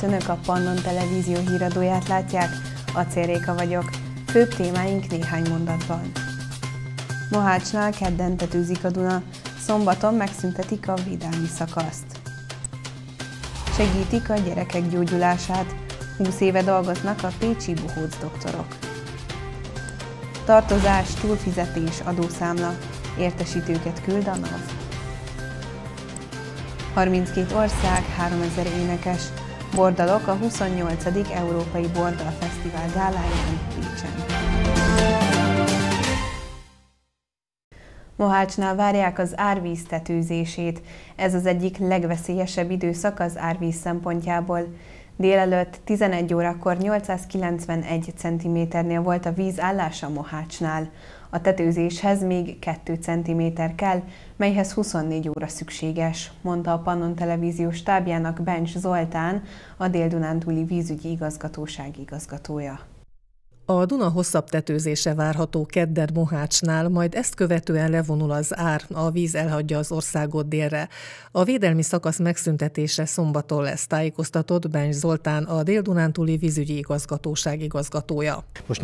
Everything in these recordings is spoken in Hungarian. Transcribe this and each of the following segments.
Önök a Pannon Televízió híradóját látják, Acél Réka vagyok. Főbb témáink néhány mondatban. Mohácsnál kedden tetőzik a Duna, szombaton megszüntetik a védelmi szakaszt. Segítik a gyerekek gyógyulását, 20 éve dolgoznak a pécsi bohóc doktorok. Tartozás, túlfizetés, adószámla, értesítőket küld a NAV. 32 ország, 3000 énekes, bordalok a 28. Európai Bordal Fesztivál gáláján Pécsen. Mohácsnál várják az árvíz tetőzését. Ez az egyik legveszélyesebb időszak az árvíz szempontjából. Délelőtt 11 órakor 891 cm-nél volt a víz állása Mohácsnál. A tetőzéshez még 2 cm kell, melyhez 24 óra szükséges, mondta a Pannon Televízió stábjának Bencs Zoltán, a Dél-Dunántúli Vízügyi Igazgatóság igazgatója. A Duna hosszabb tetőzése várható kedden Mohácsnál, majd ezt követően levonul az ár, a víz elhagyja az országot délre. A védelmi szakasz megszüntetése szombaton lesz, tájékoztatott Bencs Zoltán, a Dél-Dunántúli Vízügyi Igazgatóság igazgatója. Most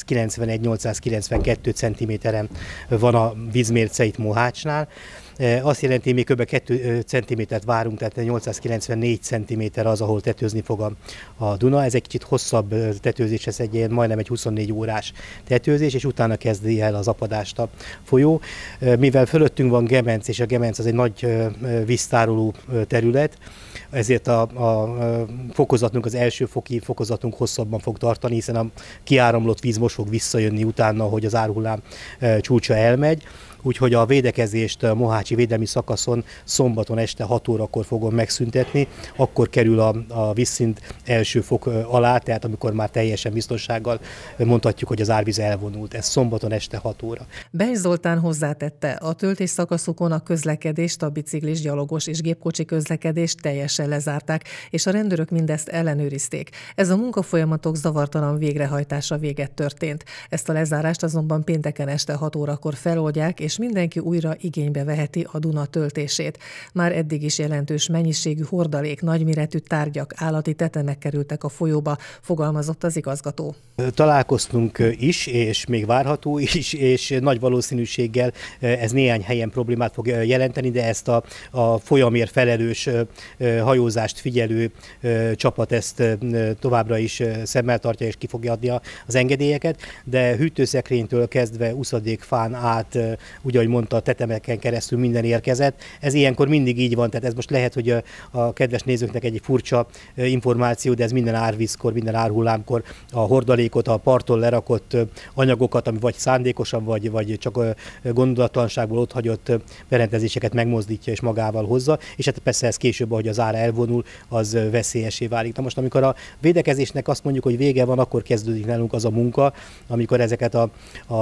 891-892 cm-en van a vízmérce itt Mohácsnál. Azt jelenti, hogy még kb. 2 cm-t várunk, tehát 894 cm az, ahol tetőzni fog a Duna. Ez egy kicsit hosszabb tetőzés, ez majdnem egy 24 órás tetőzés, és utána kezdi el az apadást a folyó. Mivel fölöttünk van Gemenc, és a Gemenc az egy nagy víztároló terület, ezért a fokozatunk, az első foki fokozatunk hosszabban fog tartani, hiszen a kiáramlott víz most fog visszajönni utána, hogy az árhullám csúcsa elmegy. Úgyhogy a védekezést a mohácsi védelmi szakaszon szombaton este 6 órakor fogom megszüntetni, akkor kerül a vízszint első fok alá, tehát amikor már teljesen biztonsággal mondhatjuk, hogy az árvíz elvonult. Ez szombaton este 6 óra. Bencs Zoltán hozzátette, a töltés szakaszokon a közlekedést, a biciklis, gyalogos és gépkocsi közlekedést teljesen lezárták, és a rendőrök mindezt ellenőrizték. Ez a munkafolyamatok zavartalan végrehajtása véget történt. Ezt a lezárást azonban pénteken este 6 órakor feloldják, és mindenki újra igénybe veheti a Duna töltését. Már eddig is jelentős mennyiségű hordalék, nagyméretű tárgyak, állati tetemek kerültek a folyóba, fogalmazott az igazgató. Találkoztunk is, és még várható is, és nagy valószínűséggel ez néhány helyen problémát fog jelenteni, de ezt a folyamért felelős hajózást figyelő csapat ezt továbbra is szemmel tartja, és ki fogja adni az engedélyeket, de hűtőszekrénytől kezdve uszadékfán át, úgy, ahogy mondta, a tetemeken keresztül minden érkezett. Ez ilyenkor mindig így van, tehát ez most lehet, hogy a kedves nézőknek egy furcsa információ, de ez minden árvízkor, minden árhullámkor a hordalékot, a parton lerakott anyagokat, ami vagy szándékosan, vagy csak gondolatlanságból otthagyott berendezéseket megmozdítja és magával hozza, és hát persze ez később, ahogy az ár elvonul, az veszélyessé válik. Na most, amikor a védekezésnek azt mondjuk, hogy vége van, akkor kezdődik nálunk az a munka, amikor ezeket a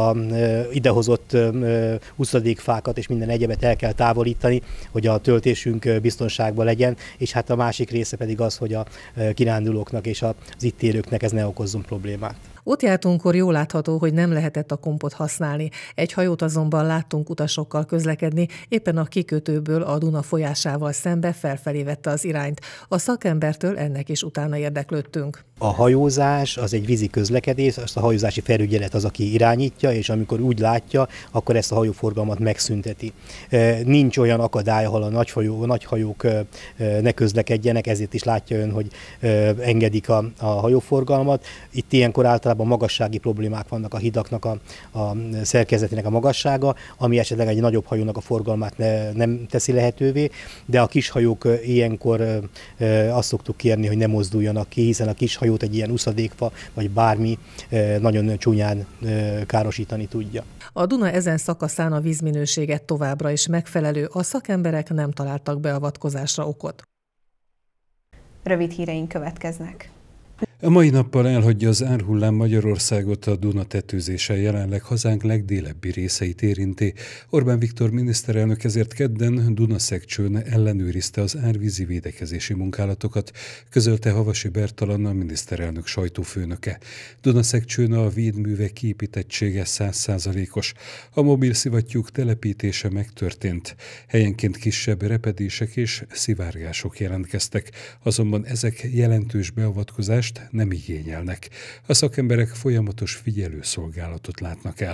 idehozott úszadékfákat és minden egyebet el kell távolítani, hogy a töltésünk biztonságban legyen, és hát a másik része pedig az, hogy a kirándulóknak és az itt élőknek ez ne okozzon problémát. Ott jártunkkor jól látható, hogy nem lehetett a kompot használni. Egy hajót azonban láttunk utasokkal közlekedni, éppen a kikötőből a Duna folyásával szembe felfelé vette az irányt. A szakembertől ennek is utána érdeklődtünk. A hajózás az egy vízi közlekedés, azt a hajózási felügyelet az, aki irányítja, és amikor úgy látja, akkor ezt a hajóforgalmat megszünteti. Nincs olyan akadály, ahol a nagy hajók ne közlekedjenek, ezért is látja ön, hogy engedik a hajóforgalmat. Itt ilyenkor általában magassági problémák vannak a hidaknak, a szerkezetének a magassága, ami esetleg egy nagyobb hajónak a forgalmát nem teszi lehetővé, de a kis hajók ilyenkor azt szoktuk kérni, hogy ne mozduljanak ki, hiszen a kis hajót egy ilyen uszadékfa vagy bármi nagyon csúnyán károsítani tudja. A Duna ezen szakaszán a vízminőséget továbbra is megfelelő, a szakemberek nem találtak beavatkozásra okot. Rövid híreink következnek. A mai nappal elhagyja az árhullám Magyarországot, a Duna tetőzése jelenleg hazánk legdélebbi részeit érinti. Orbán Viktor miniszterelnök ezért kedden Dunaszekcsőn ellenőrizte az árvízi védekezési munkálatokat, közölte Havasi Bertalan, a miniszterelnök sajtófőnöke. Dunaszekcsőn a védművek kiépítettsége 100%-os. A mobil szivattyúk telepítése megtörtént. Helyenként kisebb repedések és szivárgások jelentkeztek, azonban ezek jelentős beavatkozást nem igényelnek. A szakemberek folyamatos figyelőszolgálatot látnak el.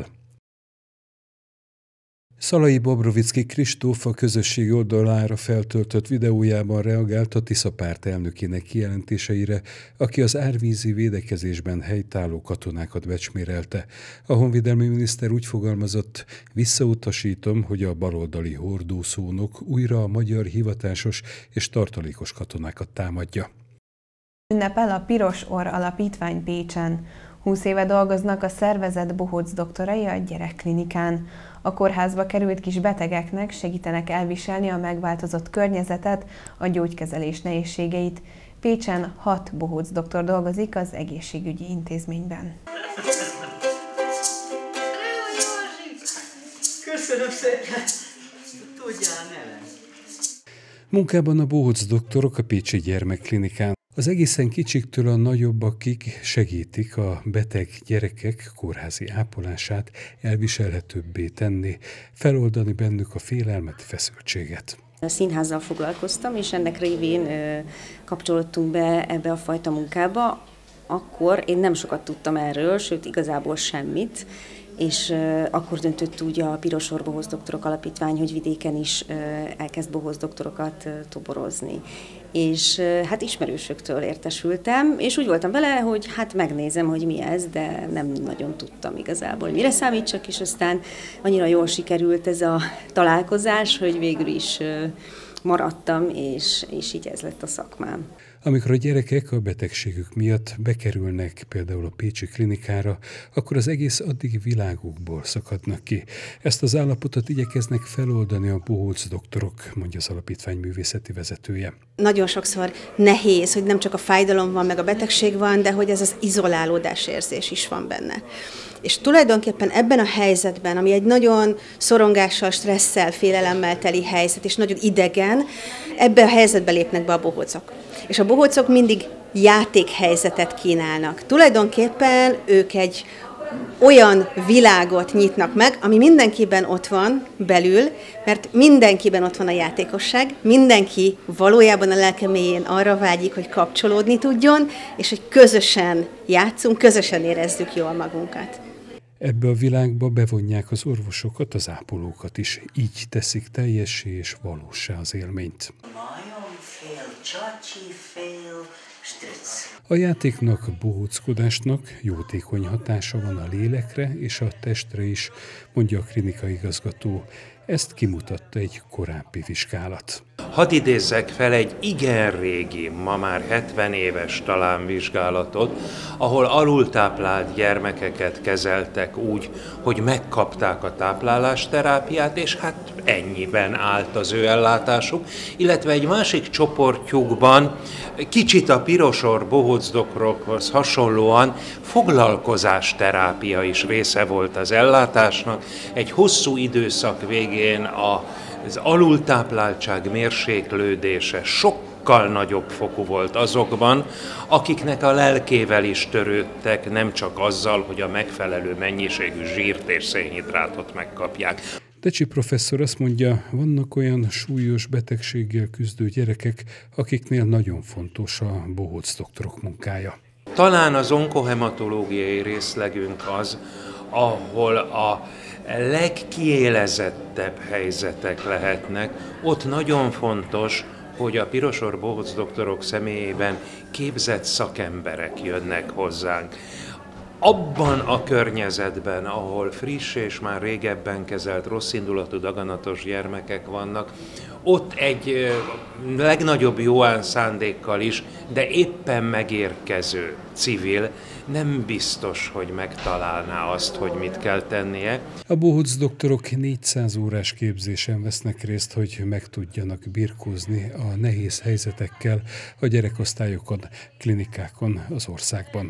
Szalai Bobrovicki Kristóf a közösségi oldalára feltöltött videójában reagált a Tisza párt elnökének kijelentéseire, aki az árvízi védekezésben helytálló katonákat becsmérelte. A honvédelmi miniszter úgy fogalmazott: visszautasítom, hogy a baloldali hordószónok újra a magyar hivatásos és tartalékos katonákat támadja. Ünnepel a Piros Orr Alapítvány Pécsen. 20 éve dolgoznak a szervezet bohóc doktorai a gyerekklinikán. A kórházba került kis betegeknek segítenek elviselni a megváltozott környezetet, a gyógykezelés nehézségeit. Pécsen 6 bohóc doktor dolgozik az egészségügyi intézményben. Köszönöm szépen! Tudjál, Nelen! Munkában a bohóc doktorok a pécsi gyermekklinikán. Az egészen kicsiktől a nagyobbakig segítik a beteg gyerekek kórházi ápolását elviselhetőbbé tenni, feloldani bennük a félelmet, feszültséget. A színházzal foglalkoztam, és ennek révén kapcsolódtunk be ebbe a fajta munkába. Akkor én nem sokat tudtam erről, sőt igazából semmit, és akkor döntött úgy a Piros Orr Bohóc Doktorok Alapítvány, hogy vidéken is elkezd bohóc doktorokat toborozni. És hát ismerősöktől értesültem, és úgy voltam vele, hogy hát megnézem, hogy mi ez, de nem nagyon tudtam igazából, mire számítsak, és aztán annyira jól sikerült ez a találkozás, hogy végül is maradtam, és így ez lett a szakmám. Amikor a gyerekek a betegségük miatt bekerülnek például a pécsi klinikára, akkor az egész addigi világukból szakadnak ki. Ezt az állapotot igyekeznek feloldani a bohóc doktorok, mondja az alapítvány művészeti vezetője. Nagyon sokszor nehéz, hogy nem csak a fájdalom van, meg a betegség van, de hogy ez az izolálódás érzés is van benne. És tulajdonképpen ebben a helyzetben, ami egy nagyon szorongással, stresszel, félelemmel teli helyzet, és nagyon idegen, ebbe a helyzetbe lépnek be a bohócok. És a bohócok mindig játékhelyzetet kínálnak. Tulajdonképpen ők egy olyan világot nyitnak meg, ami mindenkiben ott van belül, mert mindenkiben ott van a játékosság, mindenki valójában a lelke mélyén arra vágyik, hogy kapcsolódni tudjon, és hogy közösen játszunk, közösen érezzük jól magunkat. Ebbe a világba bevonják az orvosokat, az ápolókat is, így teszik teljessé és valóssá az élményt. A játéknak, bohóckodásnak jótékony hatása van a lélekre és a testre is, mondja a klinikaigazgató. Ezt kimutatta egy korábbi vizsgálat. Hadd idézzek fel egy igen régi, ma már 70 éves talán vizsgálatot, ahol alultáplált gyermekeket kezeltek úgy, hogy megkapták a táplálásterápiát, és hát ennyiben állt az ő ellátásuk, illetve egy másik csoportjukban kicsit a Piros Orr bohóc doktorokhoz hasonlóan foglalkozásterápia is része volt az ellátásnak. Egy hosszú időszak végén az alultápláltság mérséklődése sokkal nagyobb fokú volt azokban, akiknek a lelkével is törődtek, nem csak azzal, hogy a megfelelő mennyiségű zsírt és szénhidrátot megkapják. Decsi professzor azt mondja, vannak olyan súlyos betegséggel küzdő gyerekek, akiknél nagyon fontos a bohóc doktorok munkája. Talán az onkohematológiai részlegünk az, ahol a legkiélezettebb helyzetek lehetnek. Ott nagyon fontos, hogy a Piros Orr bohóc doktorok személyében képzett szakemberek jönnek hozzánk. abban a környezetben, ahol friss és már régebben kezelt rosszindulatú daganatos gyermekek vannak, ott egy legnagyobb jóán szándékkal is, de éppen megérkező civil nem biztos, hogy megtalálná azt, hogy mit kell tennie. A bohóc doktorok 400 órás képzésen vesznek részt, hogy meg tudjanak birkózni a nehéz helyzetekkel a gyerekosztályokon, klinikákon az országban.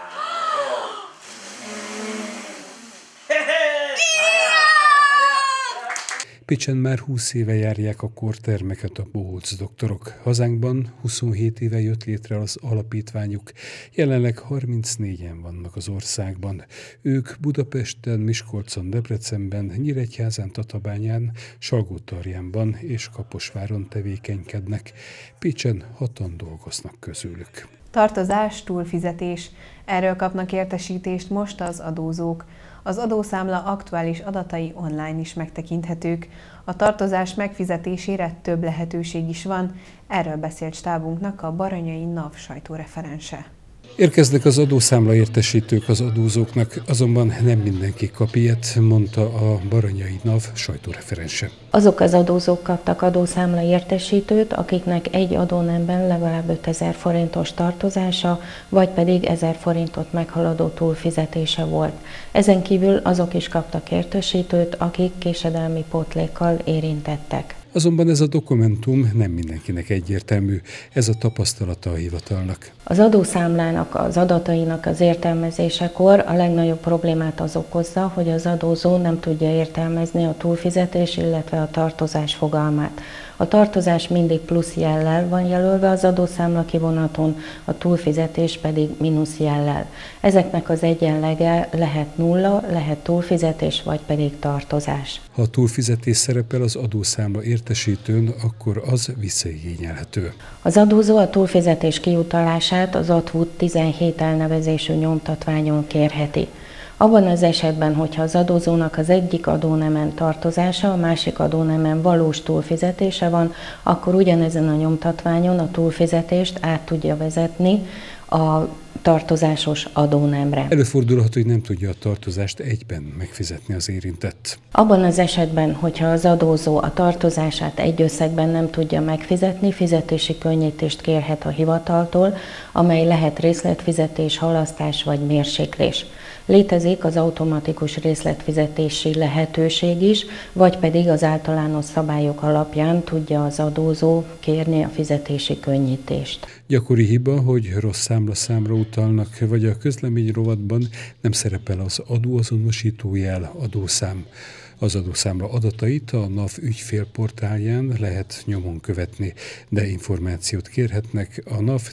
Pécsen már 20 éve járják a kórtermeket a bohóc doktorok. Hazánkban 27 éve jött létre az alapítványuk. Jelenleg 34-en vannak az országban. Ők Budapesten, Miskolcon, Debrecenben, Nyíregyházán, Tatabányán, Salgótarjánban és Kaposváron tevékenykednek. Pécsen 6-an dolgoznak közülük. Tartozás, túlfizetés. Erről kapnak értesítést most az adózók. Az adószámla aktuális adatai online is megtekinthetők. A tartozás megfizetésére több lehetőség is van, erről beszélt stábunknak a baranyai NAV sajtóreferense. Érkeznek az adószámla értesítők az adózóknak, azonban nem mindenki kap ilyet, mondta a baranyai NAV sajtóreferense. Azok az adózók kaptak adószámla értesítőt, akiknek egy adónemben legalább 5000 forintos tartozása, vagy pedig 1000 forintot meghaladó túlfizetése volt. Ezen kívül azok is kaptak értesítőt, akik késedelmi pótlékkal érintettek. Azonban ez a dokumentum nem mindenkinek egyértelmű, ez a tapasztalata a hivatalnak. Az adószámlának, az adatainak az értelmezésekor a legnagyobb problémát az okozza, hogy az adózó nem tudja értelmezni a túlfizetés, illetve a tartozás fogalmát. A tartozás mindig plusz jellel van jelölve az adószámla kivonaton, a túlfizetés pedig mínusz jellel. Ezeknek az egyenlege lehet nulla, lehet túlfizetés, vagy pedig tartozás. Ha a túlfizetés szerepel az adószámla értesítőn, akkor az visszaigényelhető. Az adózó a túlfizetés kiutalását az ATVUT 17 elnevezésű nyomtatványon kérheti. Abban az esetben, hogyha az adózónak az egyik adónemen tartozása, a másik adónemen valós túlfizetése van, akkor ugyanezen a nyomtatványon a túlfizetést át tudja vezetni a tartozásos adónemre. Előfordulhat, hogy nem tudja a tartozást egyben megfizetni az érintett. Abban az esetben, hogyha az adózó a tartozását egy összegben nem tudja megfizetni, fizetési könnyítést kérhet a hivataltól, amely lehet részletfizetés, halasztás vagy mérséklés. Létezik az automatikus részletfizetési lehetőség is, vagy pedig az általános szabályok alapján tudja az adózó kérni a fizetési könnyítést. Gyakori hiba, hogy rossz számra utalnak, vagy a közlemény rovatban nem szerepel az adóazonosítójel, adószám. Az adószámla adatait a NAV ügyfélportálján lehet nyomon követni, de információt kérhetnek a NAV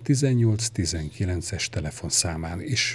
1819-es telefonszámán is.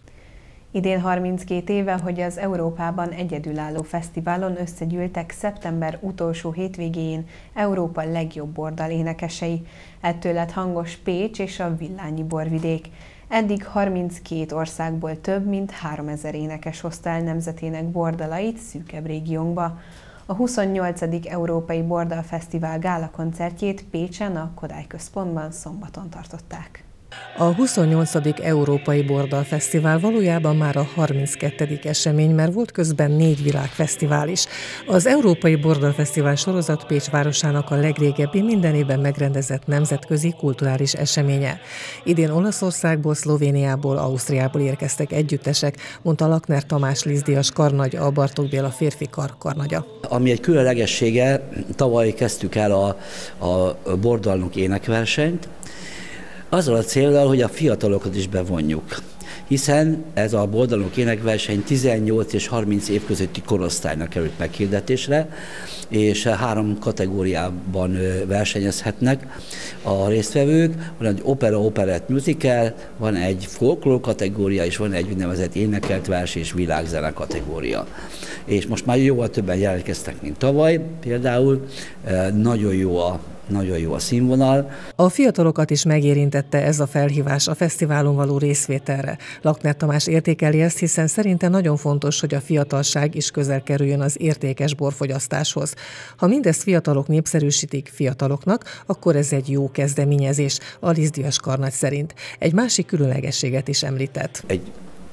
Idén 32 éve, hogy az Európában egyedülálló fesztiválon összegyűltek szeptember utolsó hétvégéjén Európa legjobb bordal énekesei. Ettől lett hangos Pécs és a Villányi borvidék. Eddig 32 országból több mint 3000 énekes hozta el nemzetének bordalait szűkebb régiónkba. A 28. Európai Bordal Fesztivál gála koncertjét Pécsen a Kodály Központban szombaton tartották. A 28. Európai Bordal Fesztivál valójában már a 32. esemény, mert volt közben 4 világfesztivál is. Az Európai Bordal Fesztivál sorozat Pécs városának a legrégebbi, minden évben megrendezett nemzetközi kulturális eseménye. Idén Olaszországból, Szlovéniából, Ausztriából érkeztek együttesek, mondta Lakner Tamás Lisztdíjas karnagy, a Bartók Béla férfi kar karnagya. Ami egy különlegessége, tavaly kezdtük el a bordalnok énekversenyt, azzal a céllal, hogy a fiatalokat is bevonjuk. Hiszen ez a bordalnok énekverseny 18 és 30 év közötti korosztálynak került meghirdetésre, és 3 kategóriában versenyezhetnek a résztvevők. Van egy opera, operett, musical, van egy folklór kategória, és van egy úgynevezett énekelt vers és világzene kategória. És most már jóval többen jelentkeztek, mint tavaly. Például nagyon jó a színvonal. A fiatalokat is megérintette ez a felhívás a fesztiválon való részvételre. Lakner Tamás értékeli ezt, hiszen szerinte nagyon fontos, hogy a fiatalság is közel kerüljön az értékes borfogyasztáshoz. Ha mindezt fiatalok népszerűsítik fiataloknak, akkor ez egy jó kezdeményezés, a Lisztdíjas karnagy szerint. Egy másik különlegességet is említett. Egy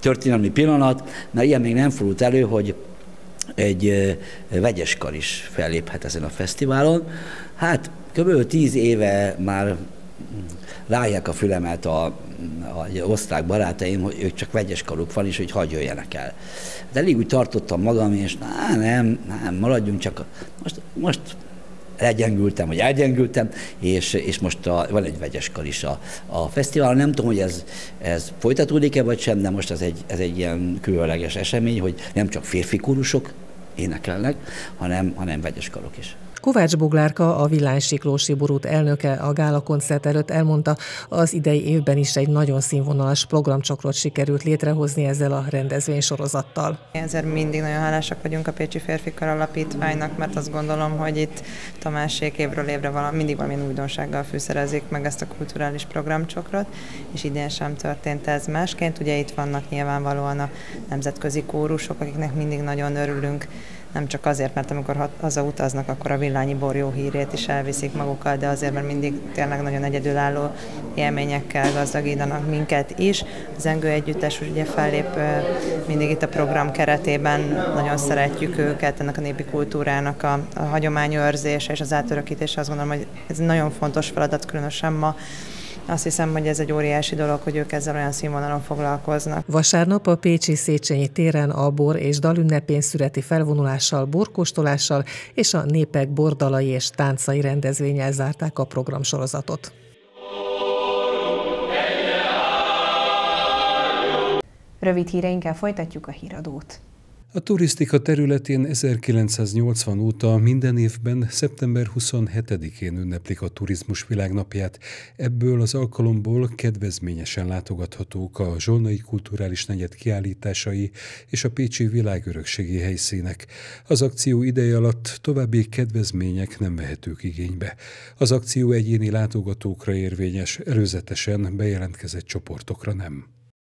történelmi pillanat, mert ilyen még nem fordult elő, hogy egy vegyes kar is felléphet ezen a fesztiválon. Hát kb. 10 éve már ráják a fülemet a osztrák barátaim, hogy ők csak vegyes karuk van, és hogy hadd jöjjenek el. De elég úgy tartottam magam, és nem, maradjunk csak. Most elgyengültem, és most van egy vegyes kar is a fesztiválon. Nem tudom, hogy ez folytatódik-e vagy sem, de most ez egy ilyen különleges esemény, hogy nem csak férfi kórusok énekelnek, hanem vegyes karok is. Kovács Boglárka, a Villánysiklósi Borút elnöke a gála koncert előtt elmondta, az idei évben is egy nagyon színvonalas programcsokrot sikerült létrehozni ezzel a rendezvénysorozattal. Ezért mindig nagyon hálásak vagyunk a Pécsi Férfi Kar Alapítványnak, mert azt gondolom, hogy itt Tamásék évről évre mindig valamilyen újdonsággal fűszerezik meg ezt a kulturális programcsokrot, és idén sem történt ez másként. Ugye itt vannak nyilvánvalóan a nemzetközi kórusok, akiknek mindig nagyon örülünk, nem csak azért, mert amikor hazautaznak, akkor a villányi bor jó hírét is elviszik magukkal, de azért, mert mindig tényleg nagyon egyedülálló élményekkel gazdagítanak minket is. Az Zengő Együttes ugye fellép mindig itt a program keretében, nagyon szeretjük őket, ennek a népi kultúrának a hagyományőrzése és az átörökítése, azt gondolom, hogy ez nagyon fontos feladat, különösen ma. Azt hiszem, hogy ez egy óriási dolog, hogy ők ezzel olyan színvonalon foglalkoznak. Vasárnap a pécsi Széchenyi téren a bor és dalünnepén szüreti felvonulással, borkóstolással és a népek bordalai és táncai rendezvénnyel zárták a programsorozatot. Rövid híreinkkel folytatjuk a híradót. A turisztika területén 1980 óta minden évben szeptember 27-én ünneplik a Turizmus Világnapját. Ebből az alkalomból kedvezményesen látogathatók a Zsolnai Kulturális Negyed kiállításai és a pécsi világörökségi helyszínek. Az akció ideje alatt további kedvezmények nem vehetők igénybe. Az akció egyéni látogatókra érvényes, előzetesen bejelentkezett csoportokra nem.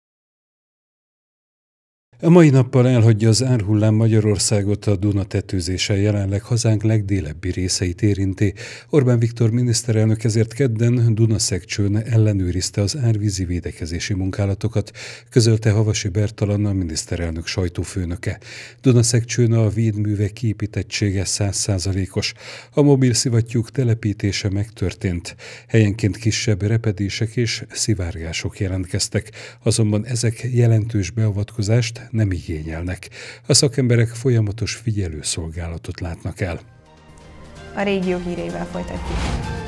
A mai nappal elhagyja az árhullám Magyarországot, a Duna tetőzése jelenleg hazánk legdélebbi részeit érinti. Orbán Viktor miniszterelnök ezért kedden Dunaszekcsőn ellenőrizte az árvízi védekezési munkálatokat, közölte Havasi Bertalan, a miniszterelnök sajtófőnöke. Dunaszekcsőn a védművek kiépítettsége 100%-os. A mobil szivattyúk telepítése megtörtént. Helyenként kisebb repedések és szivárgások jelentkeztek, azonban ezek jelentős beavatkozást nem igényelnek. A szakemberek folyamatos figyelőszolgálatot látnak el. A régió híreivel folytatjuk.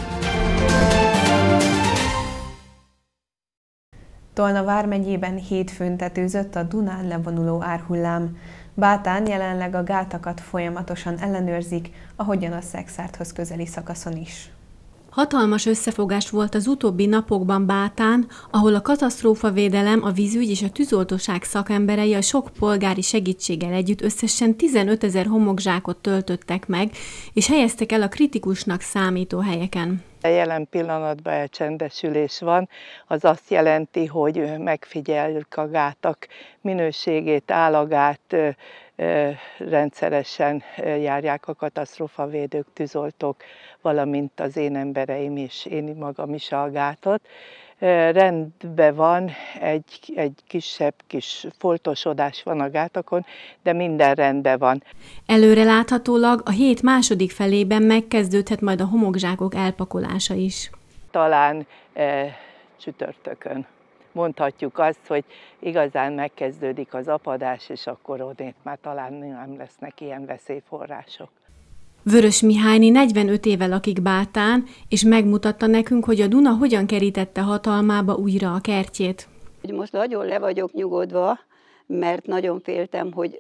Tolna vármegyében hétfőn tetőzött a Dunán levonuló árhullám. Bátán jelenleg a gátakat folyamatosan ellenőrzik, ahogyan a Szexárdhoz közeli szakaszon is. Hatalmas összefogás volt az utóbbi napokban Bátán, ahol a katasztrófavédelem, a vízügy és a tűzoltóság szakemberei a sok polgári segítséggel együtt összesen 15 000 homokzsákot töltöttek meg, és helyeztek el a kritikusnak számító helyeken. Jelen pillanatban elcsendesülés van, az azt jelenti, hogy megfigyeljük a gátak minőségét, állagát, rendszeresen járják a katasztrófavédők, tűzoltók, valamint az én embereim is, én magam is a gátot. Rendben van, egy kisebb kis foltosodás van a gátakon, de minden rendben van. Előreláthatólag a hét második felében megkezdődhet majd a homokzsákok elpakolása is. Talán csütörtökön mondhatjuk azt, hogy igazán megkezdődik az apadás, és akkor odét már talán nem lesznek ilyen veszélyforrások. Vörös Mihályné 45 éve lakik Bátán, és megmutatta nekünk, hogy a Duna hogyan kerítette hatalmába újra a kertjét. Most nagyon le vagyok nyugodva, mert nagyon féltem, hogy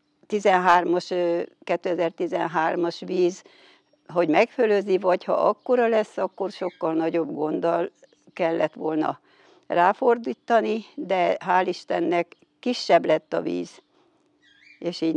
2013-as víz, hogy megfölözi, vagy ha akkora lesz, akkor sokkal nagyobb gonddal kellett volna ráfordítani, de hál' Istennek kisebb lett a víz, és így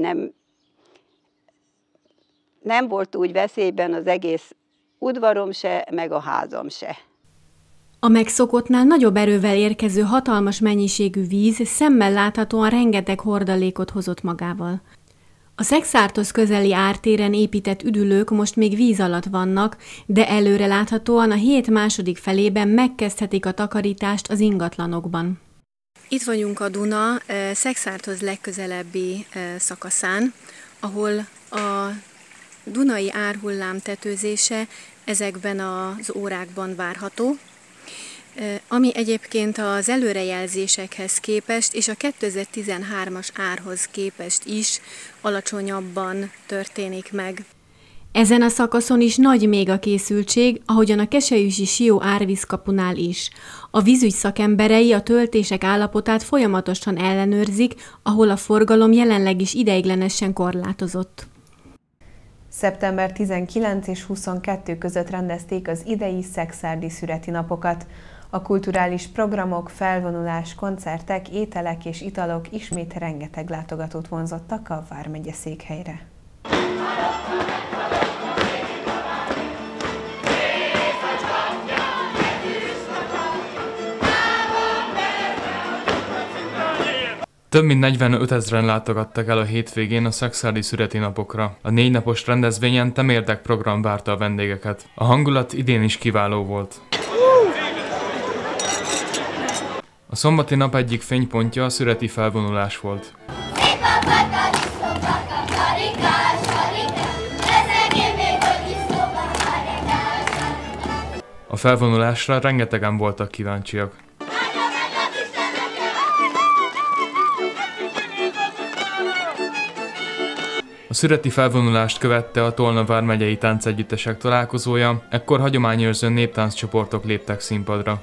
nem volt úgy veszélyben az egész udvarom se, meg a házam se. A megszokottnál nagyobb erővel érkező hatalmas mennyiségű víz szemmel láthatóan rengeteg hordalékot hozott magával. A Szexárdhoz közeli ártéren épített üdülők most még víz alatt vannak, de előre láthatóan a hét második felében megkezdhetik a takarítást az ingatlanokban. vagyunk a Duna Szekszárthoz legközelebbi szakaszán, ahol a dunai árhullám tetőzése ezekben az órákban várható, ami egyébként az előrejelzésekhez képest és a 2013-as árhoz képest is alacsonyabban történik meg. Ezen a szakaszon is nagy még a készültség, ahogyan a Keszelyüsi-Sió árvízkapunál is. A vízügy szakemberei a töltések állapotát folyamatosan ellenőrzik, ahol a forgalom jelenleg is ideiglenesen korlátozott. Szeptember 19 és 22 között rendezték az idei szekszárdi szüreti napokat. A kulturális programok, felvonulás, koncertek, ételek és italok ismét rengeteg látogatót vonzottak a vármegye székhelyre. Több mint 45 000-en látogattak el a hétvégén a szekszárdi szüreti napokra. A 4 napos rendezvényen temérdek program várta a vendégeket. A hangulat idén is kiváló volt. A szombati nap egyik fénypontja a szüreti felvonulás volt. A felvonulásra rengetegen voltak kíváncsiak. A szüreti felvonulást követte a Tolna vármegyei táncegyüttesek találkozója, ekkor hagyományőrző néptánccsoportok léptek színpadra.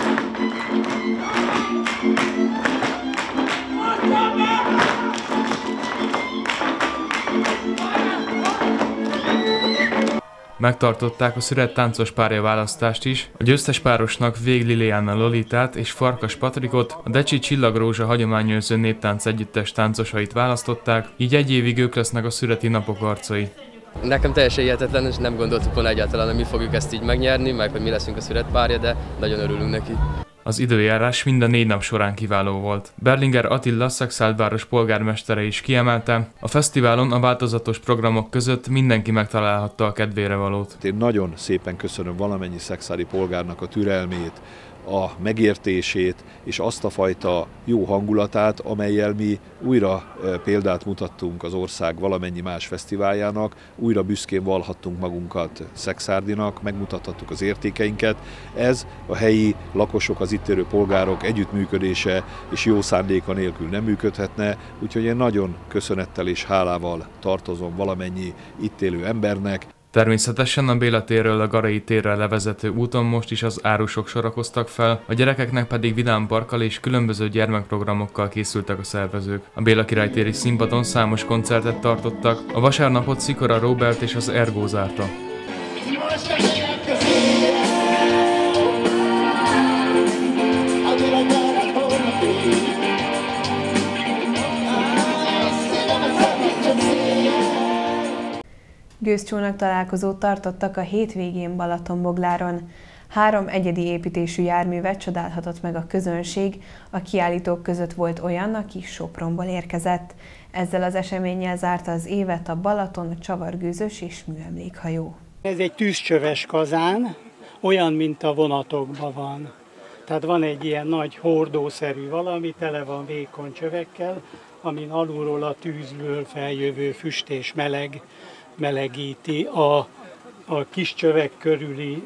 Megtartották a szüret táncos párjaválasztást is, a győztes párosnak Vég Liliana Lolitát és Farkas Patrikot, a Decsi Csillagrózsa hagyományőrző néptánc együttes táncosait választották, így egy évig ők lesznek a szüreti napok arcai. Nekem teljesen hihetetlen, és nem gondoltuk volna egyáltalán, hogy mi fogjuk ezt így megnyerni, meg hogy mi leszünk a szüret párja, de nagyon örülünk neki. Az időjárás mind a 4 nap során kiváló volt. Berlinger Attila Szekszárd polgármestere is kiemelte, a fesztiválon a változatos programok között mindenki megtalálhatta a kedvére valót. Én nagyon szépen köszönöm valamennyi szekszárdi polgárnak a türelmét, a megértését és azt a fajta jó hangulatát, amellyel mi újra példát mutattunk az ország valamennyi más fesztiváljának, újra büszkén vallhattunk magunkat szekszárdinak, megmutathattuk az értékeinket. Ez a helyi lakosok, az itt élő polgárok együttműködése és jó szándéka nélkül nem működhetne, úgyhogy én nagyon köszönettel és hálával tartozom valamennyi itt élő embernek. Természetesen a Béla térről a Garai térre levezető úton most is az árusok sorakoztak fel, a gyerekeknek pedig vidámparkkal és különböző gyermekprogramokkal készültek a szervezők. A Béla Király téri színpadon számos koncertet tartottak, a vasárnapot Szikora Róbert és az Ergó zárta. Gőzcsónak találkozót tartottak a hétvégén Balatonbogláron. 3 egyedi építésű járművet csodálhatott meg a közönség, a kiállítók között volt olyan, aki Sopronból érkezett. Ezzel az eseménnyel zárta az évet a Balaton, a csavargőzös és műemlékhajó. Ez egy tűzcsöves kazán, olyan, mint a vonatokban van. Tehát van egy ilyen nagy hordószerű valami, tele van vékony csövekkel, amin alulról a tűzből feljövő füst és melegíti a kis csövek körüli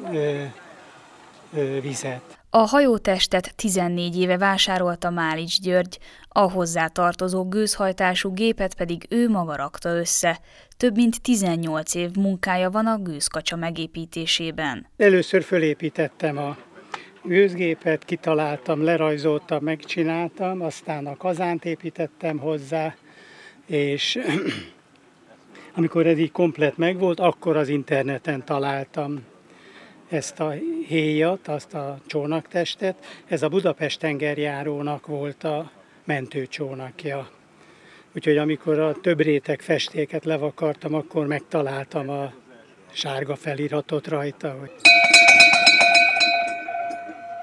vizet. A hajótestet 14 éve vásárolta Málics György, a hozzá tartozó gőzhajtású gépet pedig ő maga rakta össze. Több mint 18 év munkája van a gőzkacsa megépítésében. Először fölépítettem a gőzgépet, kitaláltam, lerajzoltam, megcsináltam, aztán a kazánt építettem hozzá, és amikor ez így komplett megvolt, akkor az interneten találtam ezt a héjat, azt a csónaktestet. Ez a Budapest tengerjárónak volt a mentőcsónakja. Úgyhogy amikor a több réteg festéket levakartam, akkor megtaláltam a sárga feliratot rajta.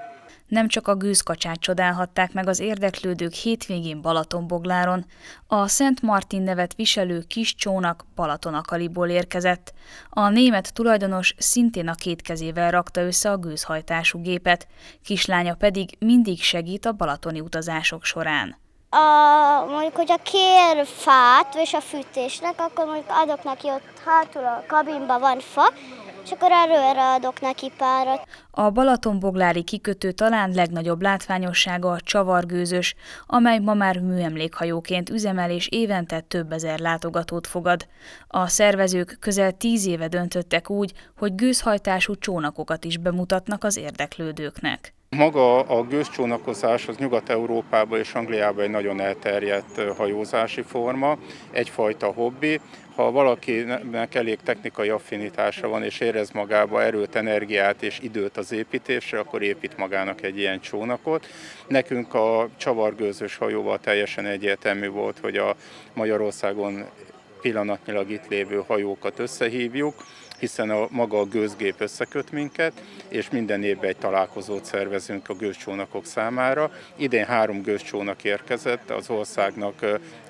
Nem csak a gőzkacsát csodálhatták meg az érdeklődők hétvégén Balatonbogláron. A Szent Martin nevet viselő kis csónak Balatonakaliból érkezett. A német tulajdonos szintén a két kezével rakta össze a gőzhajtású gépet, kislánya pedig mindig segít a balatoni utazások során. Mondjuk, hogyha kér fát és a fűtésnek, akkor mondjuk adok neki, ott hátul a kabinban van fa, és akkor erőre adok neki párat. A balatonboglári kikötő talán legnagyobb látványossága a csavargőzös, amely ma már műemlékhajóként üzemel és évente több ezer látogatót fogad. A szervezők közel 10 éve döntöttek úgy, hogy gőzhajtású csónakokat is bemutatnak az érdeklődőknek. Maga a gőzcsónakozás az Nyugat-Európában és Angliában egy nagyon elterjedt hajózási forma, egyfajta hobbi. Ha valakinek elég technikai affinitása van és érez magába erőt, energiát és időt az építésre, akkor épít magának egy ilyen csónakot. Nekünk a csavargőzös hajóval teljesen egyértelmű volt, hogy a Magyarországon pillanatnyilag itt lévő hajókat összehívjuk, hiszen maga a gőzgép összeköt minket, és minden évben egy találkozót szervezünk a gőzcsónakok számára. Idén 3 gőzcsónak érkezett az országnak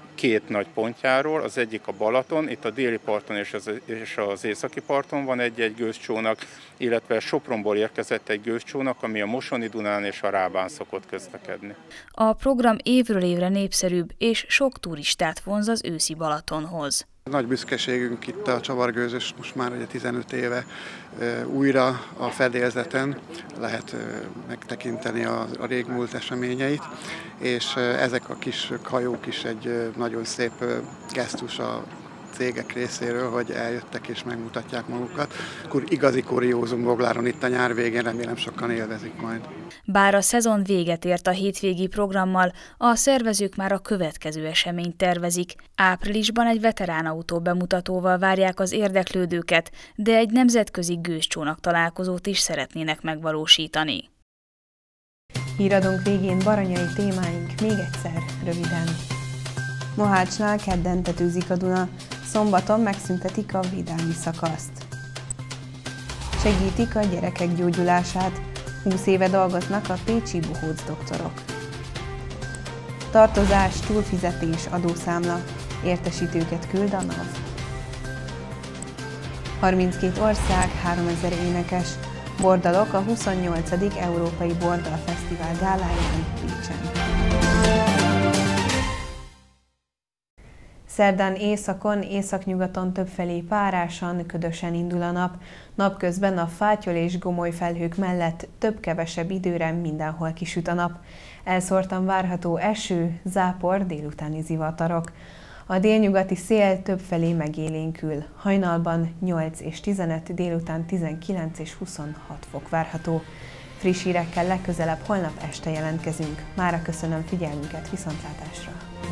2 nagy pontjáról, az egyik a Balaton, itt a déli parton és az északi parton van egy gőzcsónak, illetve Sopronból érkezett egy gőzcsónak, ami a Mosoni Dunán és a Rábán szokott közlekedni. A program évről évre népszerűbb, és sok turistát vonz az őszi Balatonhoz. Nagy büszkeségünk itt a csavargőzös, most már ugye 15 éve újra a fedélzeten lehet megtekinteni a régmúlt eseményeit, és ezek a kis hajók is egy nagyon szép gesztus a cégek részéről, hogy eljöttek és megmutatják magukat. Akkor igazi kuriózum Bogláron itt a nyár végén, remélem sokan élvezik majd. Bár a szezon véget ért a hétvégi programmal, a szervezők már a következő eseményt tervezik. Áprilisban egy veteránautó bemutatóval várják az érdeklődőket, de egy nemzetközi gőzcsónak találkozót is szeretnének megvalósítani. Híradónk végén baranyai témáink még egyszer, röviden. Mohácsnál kedden tetőzik a Duna, szombaton megszüntetik a védelmi szakaszt. Segítik a gyerekek gyógyulását, 20 éve dolgoznak a pécsi bohóc doktorok. Tartozás, túlfizetés, adószámla, értesítőket küld a NAV. 32 ország, 3000 énekes, bordalok a 28. Európai Bordal Fesztivál gáláján Pécsen. Szerdán északon, északnyugaton többfelé párásan, ködösen indul a nap. Napközben a fátyol és gomoly felhők mellett több-kevesebb időre mindenhol kisüt a nap. Elszórtan várható eső, zápor, délutáni zivatarok. A délnyugati szél többfelé megélénkül. Hajnalban 8 és 15, délután 19 és 26 fok várható. Friss hírekkel legközelebb holnap este jelentkezünk. Mára köszönöm figyelmüket, viszontlátásra!